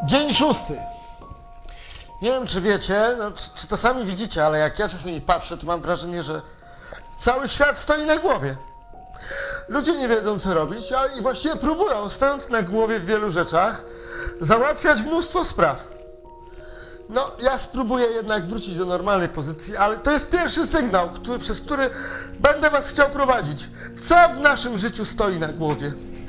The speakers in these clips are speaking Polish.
Dzień 6. Nie wiem, czy wiecie, czy to sami widzicie, ale jak ja czasami patrzę, to mam wrażenie, że cały świat stoi na głowie. Ludzie nie wiedzą, co robić, i właściwie próbują, stojąc na głowie w wielu rzeczach, załatwiać mnóstwo spraw. No, ja spróbuję jednak wrócić do normalnej pozycji, ale to jest pierwszy sygnał, przez który będę was chciał prowadzić. Co w naszym życiu stoi na głowie?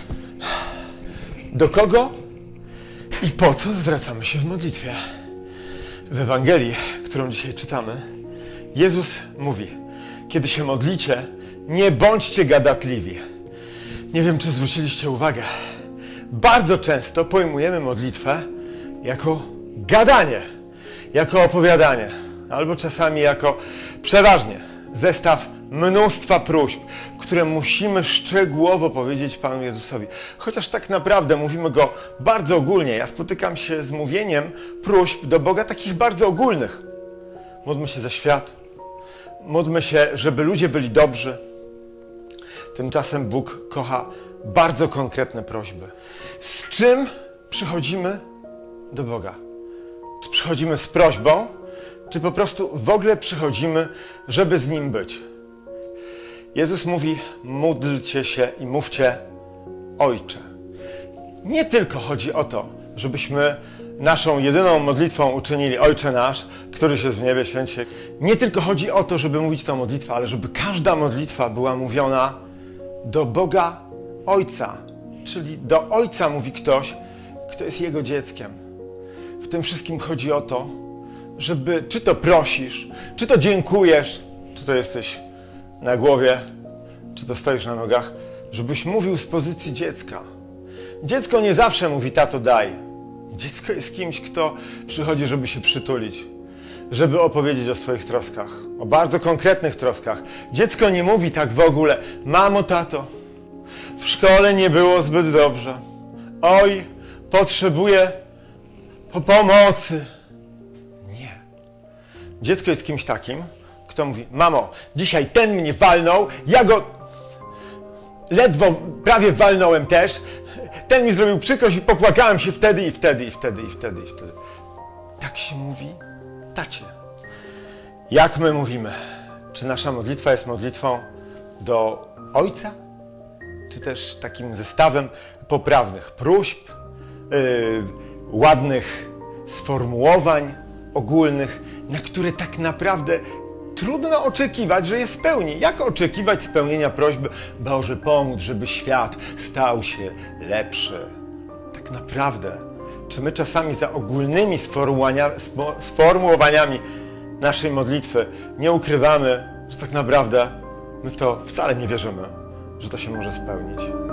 Do kogo i po co zwracamy się w modlitwie? W Ewangelii, którą dzisiaj czytamy, Jezus mówi: kiedy się modlicie, nie bądźcie gadatliwi. Nie wiem, czy zwróciliście uwagę. Bardzo często pojmujemy modlitwę jako gadanie, jako opowiadanie, albo czasami jako przeważnie zestaw mnóstwa próśb, które musimy szczegółowo powiedzieć Panu Jezusowi. Chociaż tak naprawdę mówimy go bardzo ogólnie. Ja spotykam się z mówieniem próśb do Boga takich bardzo ogólnych. Módlmy się za świat. Módlmy się, żeby ludzie byli dobrzy. Tymczasem Bóg kocha bardzo konkretne prośby. Z czym przychodzimy do Boga? Czy przychodzimy z prośbą, czy po prostu w ogóle przychodzimy, żeby z Nim być? Jezus mówi: módlcie się i mówcie Ojcze. Nie tylko chodzi o to, żebyśmy naszą jedyną modlitwą uczynili Ojcze nasz, któryś jest w niebie, święć się. Nie tylko chodzi o to, żeby mówić tę modlitwę, ale żeby każda modlitwa była mówiona do Boga Ojca. Czyli do Ojca mówi ktoś, kto jest Jego dzieckiem. W tym wszystkim chodzi o to, żeby, czy to prosisz, czy to dziękujesz, czy to jesteś na głowie, czy to stoisz na nogach, żebyś mówił z pozycji dziecka. Dziecko nie zawsze mówi: tato, daj. Dziecko jest kimś, kto przychodzi, żeby się przytulić, żeby opowiedzieć o swoich troskach, o bardzo konkretnych troskach. Dziecko nie mówi tak w ogóle: mamo, tato, w szkole nie było zbyt dobrze. Oj, potrzebuję pomocy. Nie. Dziecko jest kimś takim, kto mówi: mamo, dzisiaj ten mnie walnął, ja go ledwo prawie walnąłem też, ten mi zrobił przykrość i popłakałem się wtedy i wtedy. Tak się mówi tacie. Jak my mówimy? Czy nasza modlitwa jest modlitwą do Ojca? Czy też takim zestawem poprawnych próśb, ładnych sformułowań ogólnych, na które tak naprawdę trudno oczekiwać, że je spełni. Jak oczekiwać spełnienia prośby: Boże, pomóc, żeby świat stał się lepszy? Tak naprawdę, czy my czasami za ogólnymi sformułowaniami naszej modlitwy nie ukrywamy, że tak naprawdę my w to wcale nie wierzymy, że to się może spełnić?